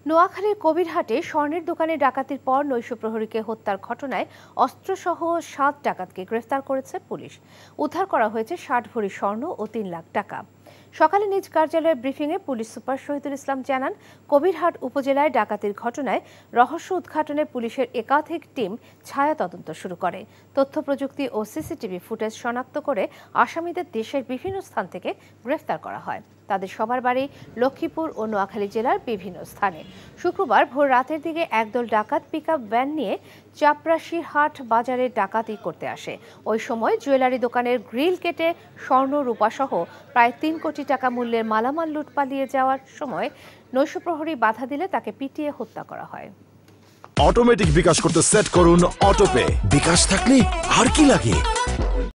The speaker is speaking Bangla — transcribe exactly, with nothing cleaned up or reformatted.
নোয়াখালীর কবিরহাটে স্বর্ণের দোকানে ডাকাতির পর নৈশ প্রহরীকে হত্যার ঘটনায় অস্ত্রসহ সাত ডাকাতকে গ্রেফতার করেছে পুলিশ। উদ্ধার করা হয়েছে ষাট ভরি স্বর্ণ ও তিন লাখ টাকা। সকালে নিজ কার্যালয়ের ব্রিফিংয়ে পুলিশ সুপার শহীদুল ইসলাম জানান, কবিরহাট উপজেলায় ডাকাতির ঘটনায় রহস্য উদ্ঘাটনে পুলিশের একাধিক টিম ছায়া তদন্ত শুরু করে। তথ্য প্রযুক্তি ও সিসিটিভি ফুটেজ শনাক্ত করে আসামিদের দেশের বিভিন্ন স্থান থেকে গ্রেফতার করা হয়। তাদের সবার বাড়ি লক্ষ্মীপুর ও নোয়াখালী জেলার বিভিন্ন স্থানে। শুক্রবার ভোর রাতের দিকে একদল ডাকাত পিকআপ ভ্যান নিয়ে চাপরাশির হাট বাজারে ডাকাতি করতে আসে। ওই সময় জুয়েলারি দোকানের গ্রিল কেটে স্বর্ণ রূপাসহ প্রায় তিন কোটি টাকা মূল্যের মালামাল লুট পালিয়ে যাওয়ার সময় নৈশ প্রহরী বাধা দিলে তাকে পিটিয়ে হত্যা করা হয়। অটোমেটিক বিকাশ করতে সেট করুন অটোপে। বিকাশ থাকলে আর কি লাগে।